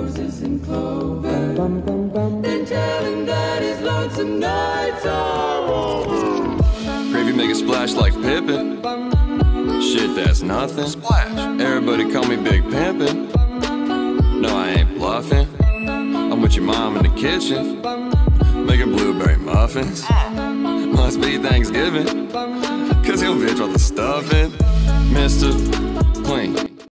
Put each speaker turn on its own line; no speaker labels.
roses and clover. Then tell him that his lonesome nights are over.
Gravy make a splash like Pippin. Shit, that's nothing. Splash. Everybody call me Big Pimpin'. No, I ain't bluffing. I'm with your mom in the kitchen, making blueberry muffins. Must be Thanksgiving, cause your bitch want the stuffing. Mr. Clean.